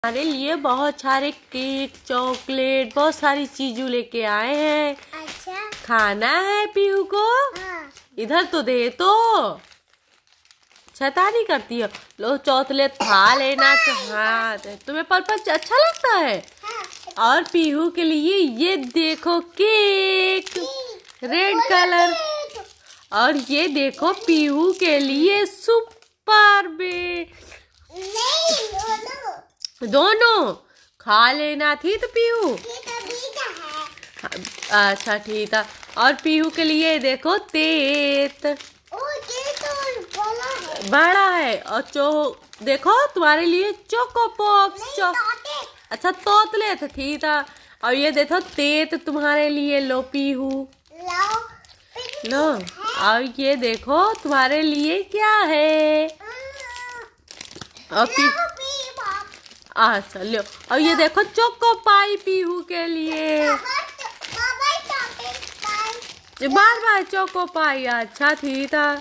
हमारे लिए बहुत सारे केक चॉकलेट बहुत सारी चीजों लेके आए हैं। अच्छा खाना है पीहू को। हाँ। इधर तो दे तो शैतानी करती है। लो चॉकलेट खा लेना। हाँ तुम्हें पर्पल अच्छा लगता है। हाँ। और पीहू के लिए ये देखो केक रेड कलर। और ये देखो पीहू के लिए सुपर बेट। दोनों खा लेना थी तो पीहू। अच्छा ठीक है। और पीहू के लिए देखो तेत बड़ा है। और देखो तुम्हारे लिए चोको पॉप्स अच्छा तोतले थे ठीक है। और ये देखो तेत तुम्हारे लिए लो पीहू लो। और ये देखो तुम्हारे लिए क्या है। और अच्छा लो। और ये देखो चोको पाई पीहू के लिए। बार बार चोको पाई अच्छा ठीक था।